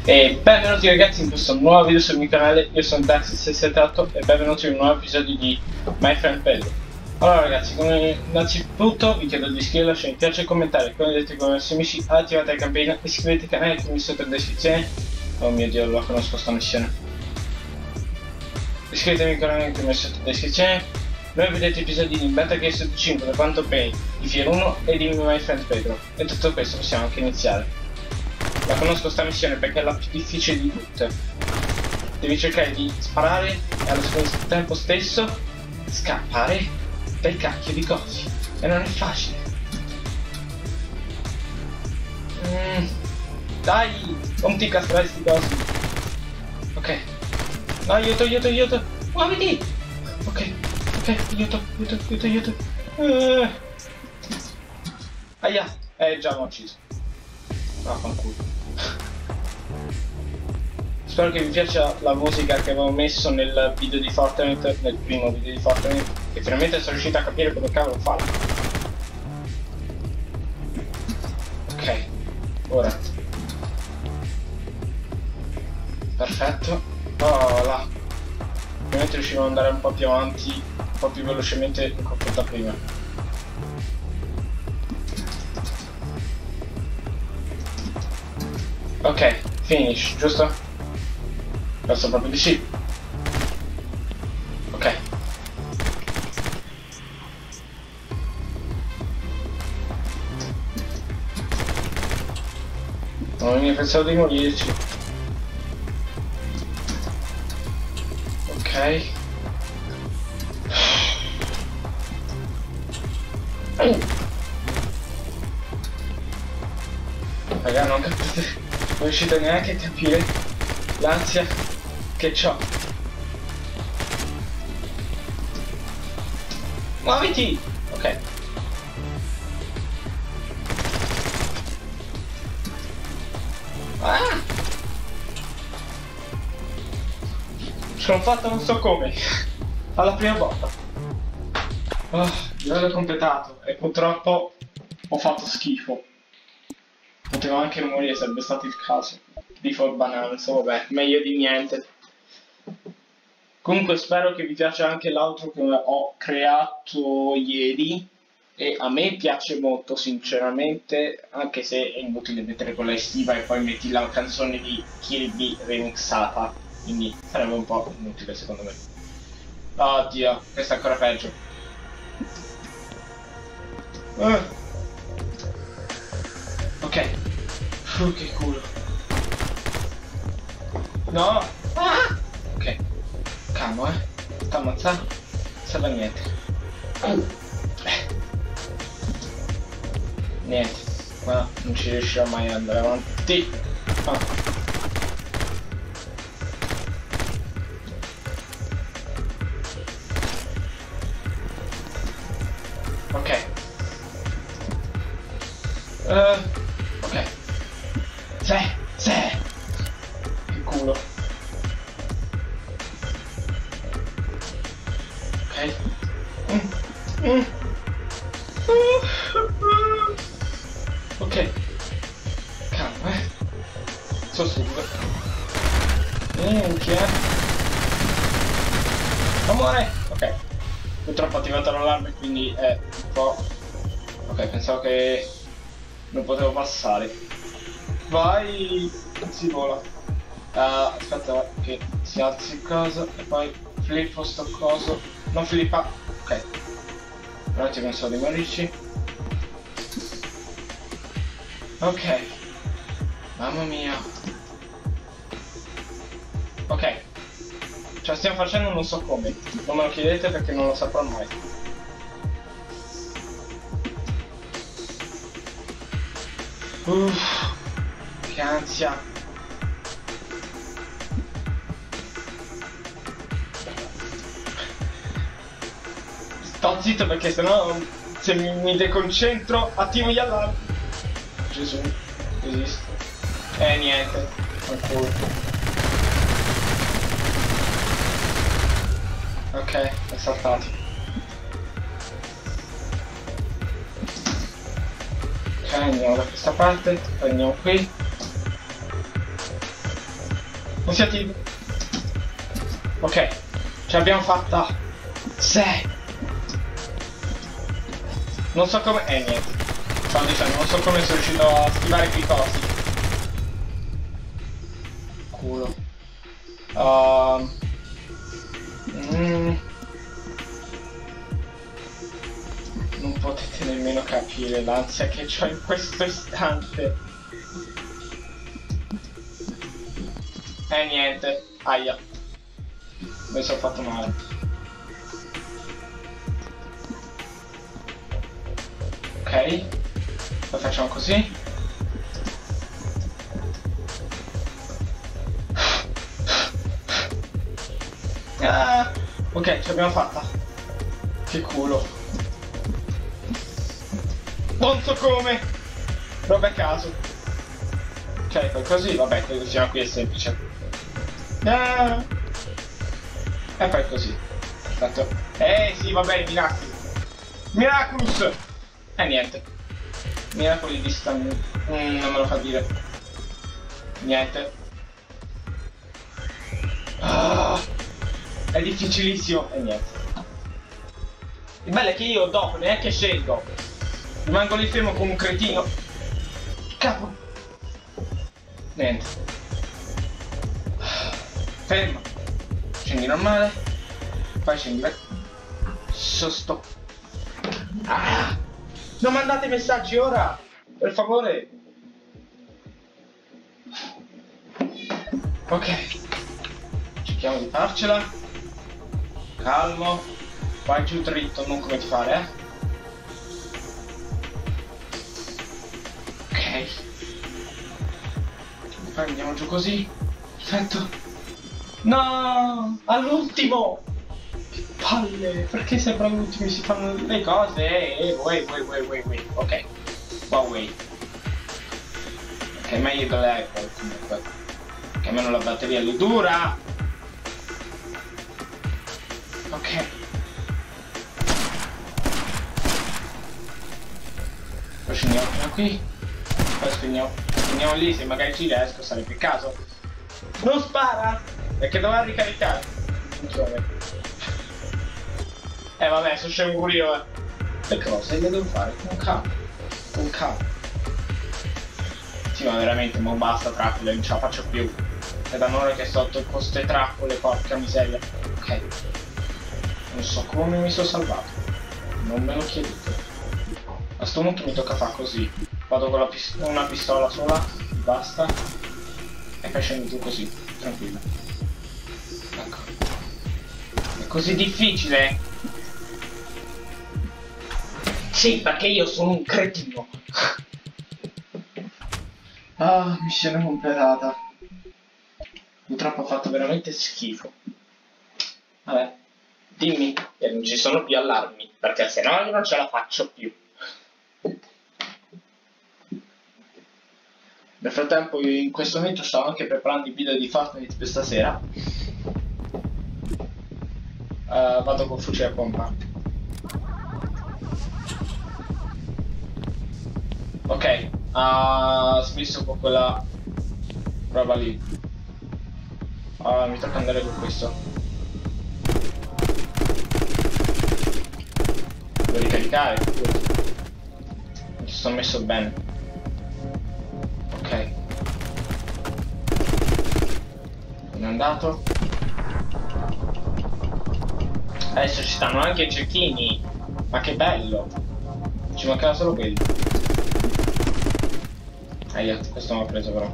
E benvenuti ragazzi in questo nuovo video sul mio canale. Io sono Dax678 e benvenuti in un nuovo episodio di My Friend Pedro. Allora ragazzi, innanzitutto vi chiedo di iscrivervi, lasciare mi piace e commentare, condividete con i vostri amici, attivate la campanella, iscrivetevi al canale che mi sotto in descrizione. Oh mio dio, lo conosco sta missione. Iscrivetevi al canale che mi sotto in descrizione. Noi vedete episodi di Beta Case 5, da Quanto Pain, di Fear 1 e di My Friend Pedro. E tutto questo possiamo anche iniziare. La conosco sta missione perché è la più difficile di tutte. Devi cercare di sparare e allo stesso tempo stesso scappare dai cacchio di cosi. E non è facile. Dai, non ti castrare sti cosi. Ok. No, aiuto. Muoviti. Ok, aiuto. Aia, già l'ho ucciso. Fanculo. Spero che vi piaccia la musica che avevo messo nel video di Fortnite, nel primo video di Fortnite, che finalmente sono riuscito a capire come cavolo farlo. Ok, ora. Perfetto. Oh là. Ovviamente riuscivo ad andare un po' più avanti, un po' più velocemente in confronto a prima. Ok, finish, giusto? Penso proprio di sì. Ok. Non mi pensavo di morirci. Ok. Raga, non capite. Non riuscite neanche a capire l'ansia che c'ho. Muoviti! Ok. Ah! Ce l'ho fatta non so come. Alla prima volta. Oh, livello completato. E purtroppo ho fatto schifo. Potevo anche morire, sarebbe stato il caso. Before Bananza, vabbè, meglio di niente. Comunque spero che vi piaccia anche l'altro che ho creato ieri. E a me piace molto, sinceramente, anche se è inutile mettere quella estiva e poi metti la canzone di Kirby remixata. Quindi sarebbe un po' inutile secondo me. Oddio, questo è ancora peggio. Ok. Che culo. No. Ah! Ok. Calmo, sta ammazzando. Serve a niente. Niente. Ma non ci riuscirò mai ad andare avanti. Ok. Ok. Sì. Che culo. Ok. Ok. Calma, Sono stupido. Minchia. Amore. Ok. Purtroppo ho attivato l'allarme, quindi è un po'... Ok, pensavo che non potevo passare. Vai! Si vola. Aspetta che si alzi il coso e poi flippo sto coso. Non flippa. Ok. Ora ti pensavo di morirci. Ok. Mamma mia. Ok. Ce la stiamo facendo, non so come. Non me lo chiedete perché non lo saprò mai. Che ansia. Sto zitto perché sennò se mi deconcentro attivo gli allarmi. Gesù, esisto. Niente. Ancora. Ok, è saltato. Ok, andiamo da questa parte, poi andiamo qui. Non sia tipo. Ok, ce l'abbiamo fatta. 6. Non so come. Niente. Stavo dicendo, non so come sono riuscito a schivare quei cosi. Culo. Non potete nemmeno capire l'ansia che ho in questo istante. Niente. Aia. Mi sono fatto male. Ok. Lo facciamo così. Ok, ce l'abbiamo fatta. Che culo. Non so come. Roba a caso. Ok, poi così, vabbè, quello che siamo qui è semplice. E poi così. Perfetto. Sì, vabbè, miracoli. Miraculous! Niente. Miracoli di stamina. Non me lo fa dire. Niente. È difficilissimo. Niente. Il bello è che io dopo neanche scelgo. Rimango lì fermo come un cretino. Capo. Niente. Fermo. Scendi normale. Poi scendi. Sosto. Non mandate messaggi ora. Per favore. Ok. Cerchiamo di farcela. Calmo. Vai giù dritto, non come ti fare, Ok. Poi andiamo giù così. Perfetto. No! All'ultimo! Che palle! Perché sembra all'ultimo si fanno le cose? Wait. Ok. Wait. Ok, meglio che lei poi comunque. Che almeno la batteria gli dura. Ok. Poi scendiamo fino a qui. Poi scendiamo lì, se magari ci riesco sarebbe il caso. Non spara! Perché doveva ricaricare. Vabbè, sono scemo pure io, Le cose le devo fare con calma. Con calma. Sì, ma veramente, mo basta trappole, non ce la faccio più. È da un'ora che sotto con ste trappole, porca miseria. Ok. Non so come mi sono salvato. Non me lo chiedete. A sto punto mi tocca fare così. Vado con una pistola sola, basta. E poi scendo giù così, tranquillo. Ecco. È così difficile? Sì, perché io sono un cretino. Missione completata. Purtroppo ho fatto veramente schifo. Vabbè, dimmi che non ci sono più allarmi, perché sennò io non ce la faccio più. Nel frattempo io in questo momento stavo anche preparando il video di Fortnite per stasera. Vado col fucile a pompa. Ok, ha smesso con quella roba lì. Mi tocca andare con questo. Devo ricaricare. Non ci sono messo bene. Ok. È andato. Adesso ci stanno anche i cecchini. Ma che bello. Ci mancava solo quello. Questo mi ha preso però.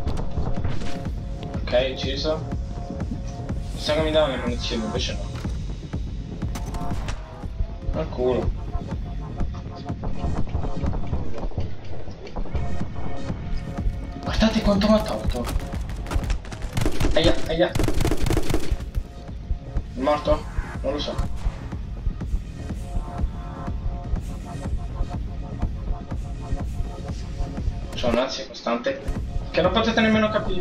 Ok, ucciso. Mi sa che mi davano le munizioni, invece no. Al culo. Guardate quanto mi ha tolto. È morto? Non lo so. C'ho un'ansia costante che non potete nemmeno capire.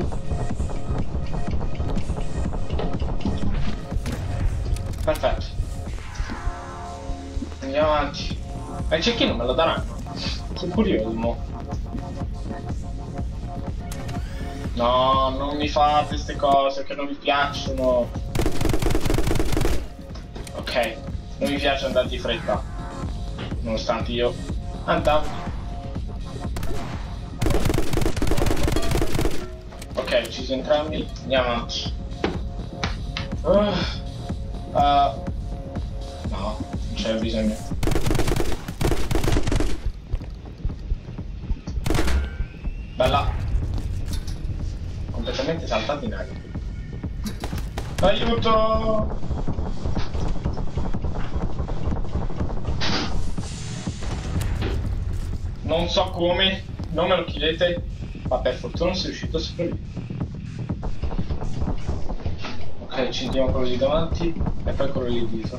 Perfetto. Andiamo avanti. Ma il cecchino me lo daranno? Sono curioso mo. No, non mi fate queste cose che non mi piacciono. Ok, non mi piace andare di fretta. Nonostante io andavo. Ok, uccisi entrambi. Andiamo avanti. No, non c'è bisogno. Bella. Completamente saltato in aria. Aiuto! Non so come, non me lo chiedete, ma per fortuna sei riuscito a sopravvivere. Ok, uccidiamo quello lì davanti e poi quello lì dietro.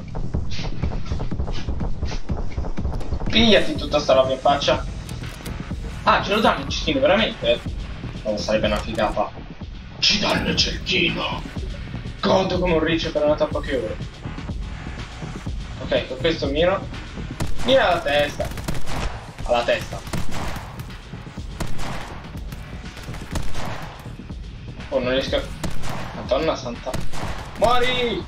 Pigliati tutta sta roba in faccia. Ah, ce lo danno il cestino, veramente? Non sarebbe una figata. Ci danno il cestino! Conto come un riccio per una a poche ore. Ok, con questo miro. Mira alla testa. Alla testa. Oh, non riesco. Madonna santa. Muori!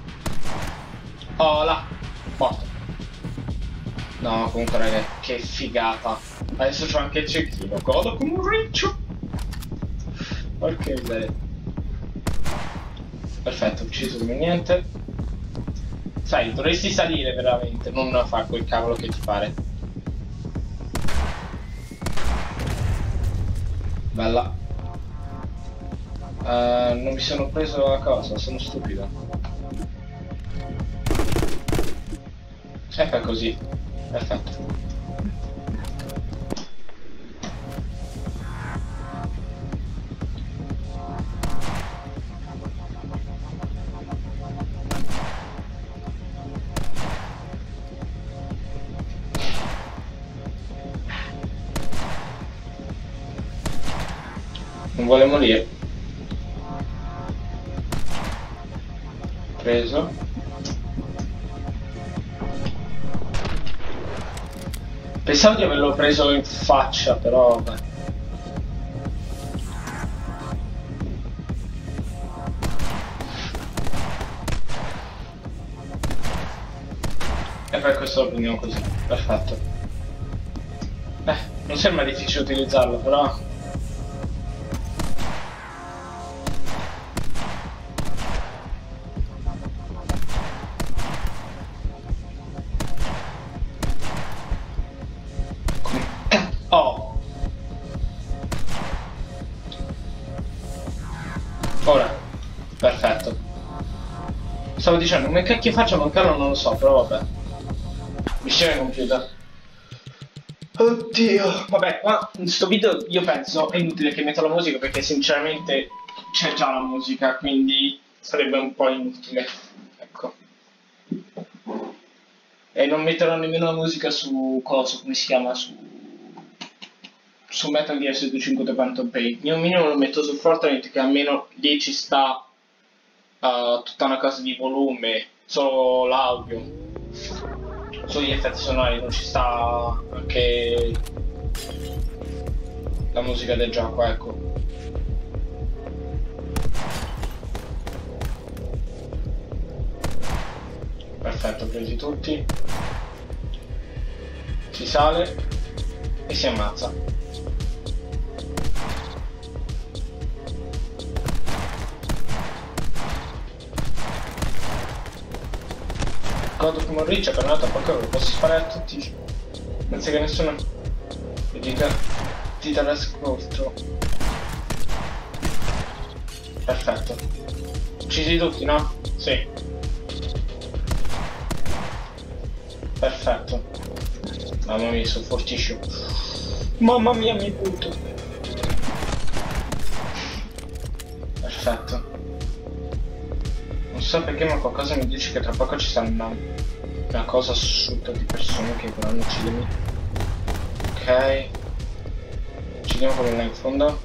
Oh là. Morto. No, comunque raga, che figata. Adesso c'ho anche il cecchino. Godo come un riccio. Porca miseria. Perfetto, ucciso come niente. Sai, dovresti salire veramente, non fare quel cavolo che ti pare. Bella. Non mi sono preso la cosa, sono stupido. E fai così. Perfetto. Non vuole morire. Preso. Pensavo di averlo preso in faccia, però vabbè. E per questo lo prendiamo così. Perfetto. Non sembra difficile utilizzarlo, però. Oh! Ora, perfetto. Stavo dicendo, come cacchio faccio a mancarlo non lo so, però vabbè. Missione compiuta. Oddio. Vabbè, qua in sto video io penso è inutile che metto la musica perché sinceramente c'è già la musica, quindi sarebbe un po' inutile. Ecco. E non metterò nemmeno la musica su cosa, come si chiama, su Metal Gear Solid 5 The Phantom Pain. Io minimo lo metto su Fortnite che almeno lì ci sta tutta una cosa di volume, solo l'audio. Sugli effetti sonori non ci sta anche la musica del gioco, ecco. Perfetto, presi tutti. Si sale e si ammazza. Godo come un riccio, per una poco lo posso sparare a tutti senza che nessuno mi dica ti dà l'ascolto. Perfetto. Uccisi tutti, no? Sì. Perfetto. Mamma mia, sono fortissimo. Mamma mia, mi butto. Perfetto. Non so perché, ma qualcosa mi dice che tra poco ci sarà una cosa assurda di persone che vorranno uccidermi. Ok. Uccidiamo quello là in fondo.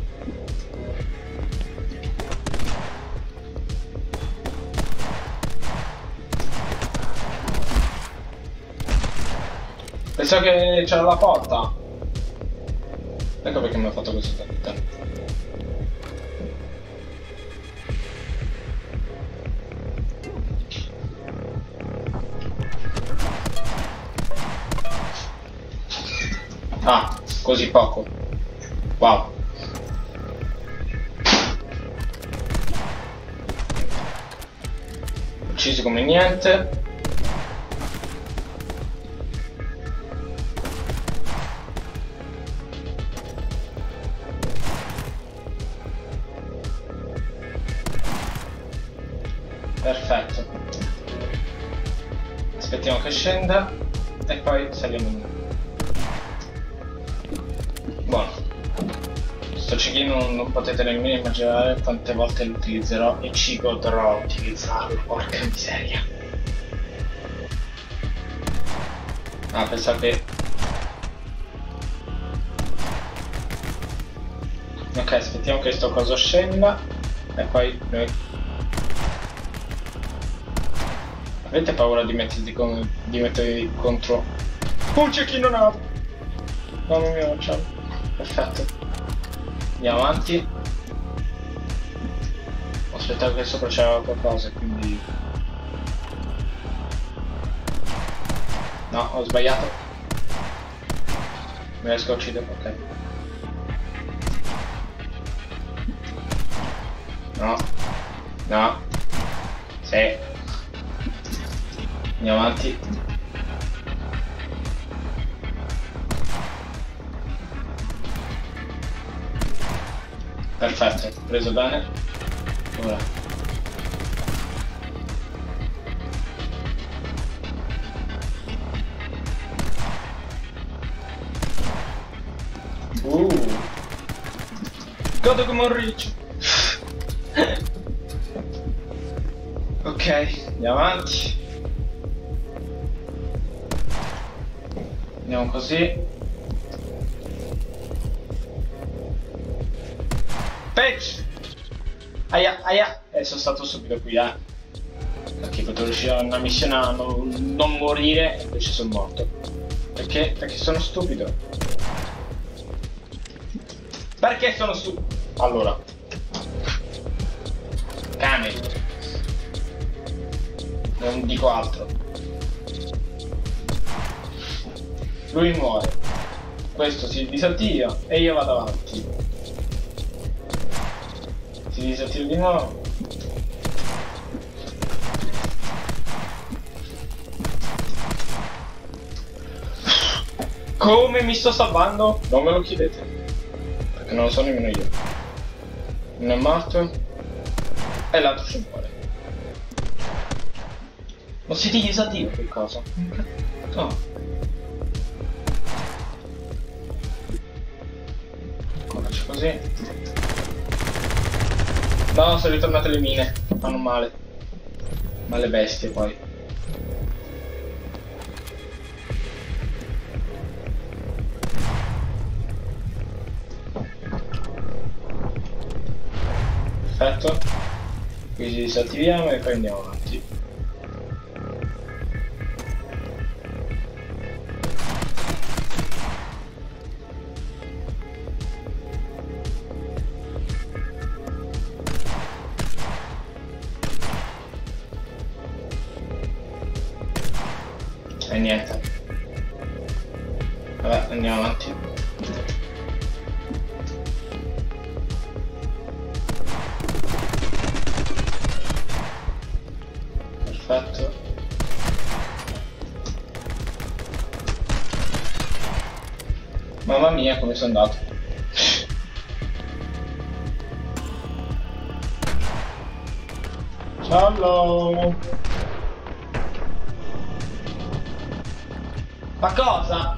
Pensavo che c'era la porta. Ecco perché mi ha fatto così tanto tempo. Ah, così poco. Wow. Uccisi come niente. Perfetto. Aspettiamo che scenda e poi saliamo in. Buono. Sto cecchino non potete nemmeno immaginare quante volte lo utilizzerò e ci godrò a utilizzarlo, porca miseria. Ah, pensate. Ok, aspettiamo che sto coso scenda e poi noi. Avete paura di mettervi contro un cecchino nato? Mamma mia, non c'è. Perfetto. Andiamo avanti. Ho aspettato che sopra c'era qualcosa, quindi. No, ho sbagliato. Mi riesco a uccidere, ok. No. No. Sì. Andiamo avanti. Perfetto, preso bene. Ora. Godo come un riccio. Ok, andiamo avanti. Andiamo così. Patch! Aia, aia! Sono stato subito qui, perché potevo riuscire a una missione a non morire e invece sono morto. Perché? Perché sono stupido. Perché sono stupido? Allora. Cane. Non dico altro. Lui muore. Questo si disattiva e io vado avanti. Si disattiva di nuovo. Come mi sto salvando? Non me lo chiedete. Perché non lo so nemmeno io. Uno è morto. E l'altro si muore. Non si disattiva quel coso. No. Faccio così. No, sono ritornate le mine. Fanno male. Ma le bestie poi. Perfetto. Quindi disattiviamo e poi andiamo avanti. E niente. Vabbè, andiamo avanti. Perfetto. Mamma mia, come sono andato. Ciao. Ma cosa?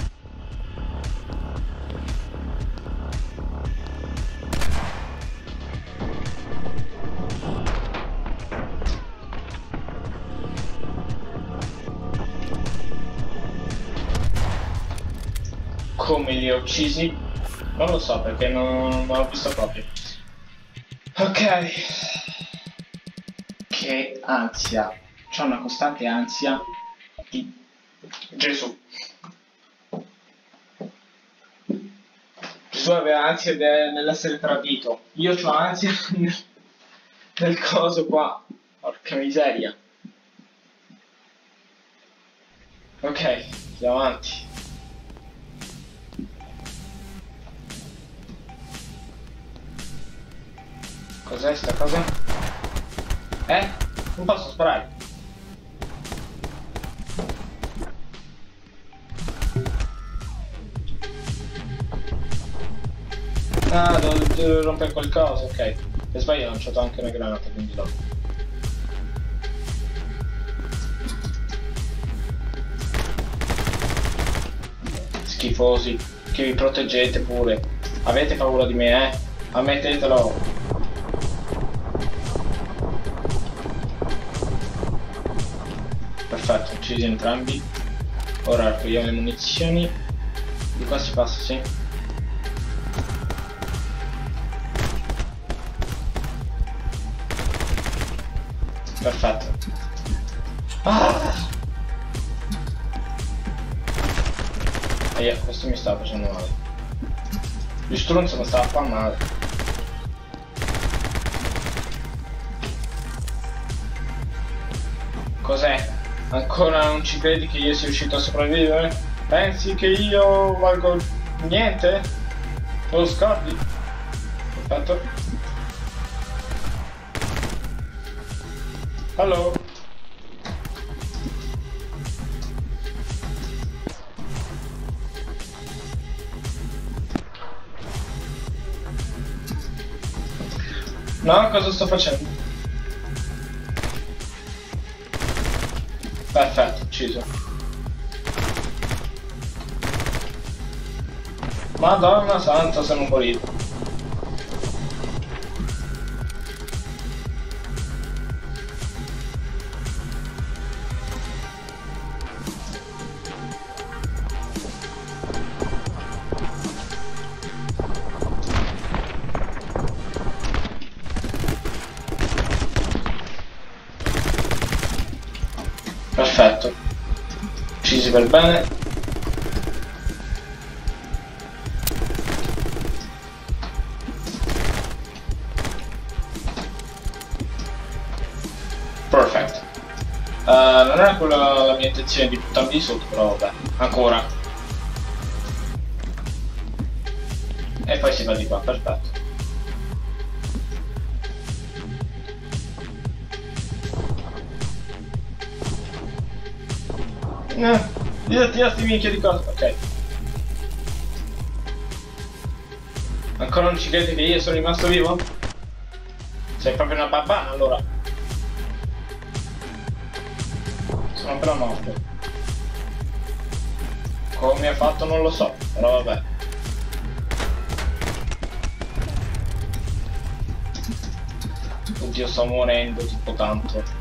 Come li ho uccisi? Non lo so perché non l'ho visto proprio. Ok. Che ansia. C'ho una costante ansia di Gesù. Gesù aveva ansia nell'essere tradito. Io ho ansia nel coso qua. Porca miseria. Ok, andiamo avanti. Cos'è sta cosa? Non posso sparare. Ah, devo rompere qualcosa, ok. Per sbaglio ho lanciato anche una granata, quindi no. Schifosi, che vi proteggete pure. Avete paura di me, eh? Ammettetelo. Perfetto, uccisi entrambi. Ora raccogliamo le munizioni. Di qua si passa, sì. Perfetto. Questo mi stava facendo male. Il stronzo mi stava a fare male. Cos'è? Ancora non ci credi che io sia riuscito a sopravvivere? Pensi che io valgo niente? Te lo scordi? Perfetto. Hello? No, cosa sto facendo? Perfetto, ucciso. Madonna santa, se non morito. Perfetto. Uccisi per bene. Perfetto. Non era quella la mia intenzione di buttarmi di sotto, però vabbè. Ancora. E poi si va di qua, perfetto. Io tirati minchia di cosa, ok. Ancora non ci credi che io sono rimasto vivo? Sei proprio una babbana allora. Sono però morto. Come ha fatto non lo so, però vabbè. Oddio, sto morendo tipo tanto.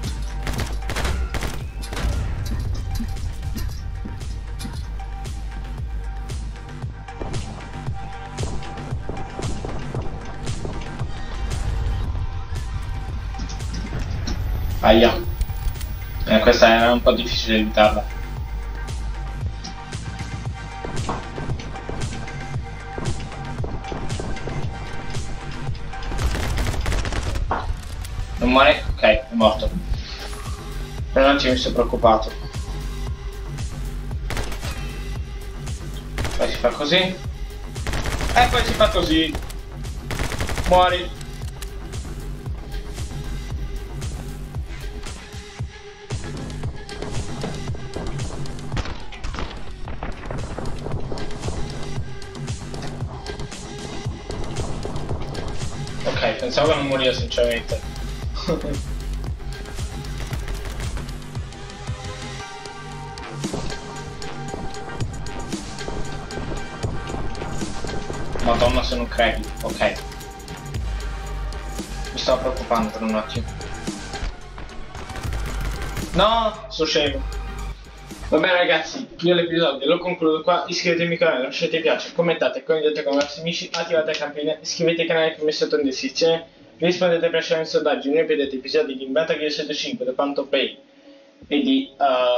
Aia. Questa era un po' difficile evitarla. Non muore? Ok, è morto. Per un attimo mi sono preoccupato. Poi si fa così. E poi si fa così. Muori. Ok, pensavo che non moriva sinceramente. Madonna se non credi, ok. Mi stavo preoccupando per un attimo. No, sono scemo. Va bene ragazzi, io l'episodio lo concludo qua, iscrivetevi al canale, lasciate mi piace, commentate, condividete con i vostri amici, attivate la campanella, iscrivetevi al canale che ho messo sotto in descrizione, rispondete ai precedenti sondaggi, noi vedete episodi di Metal Gear Solid 5, The Phantom Pain e di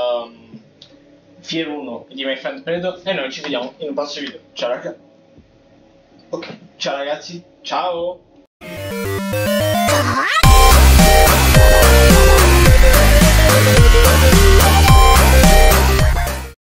Fear 1 e di My Friend Predator e noi ci vediamo in un prossimo video. Ciao ragazzi. Ok, ciao ragazzi, ciao!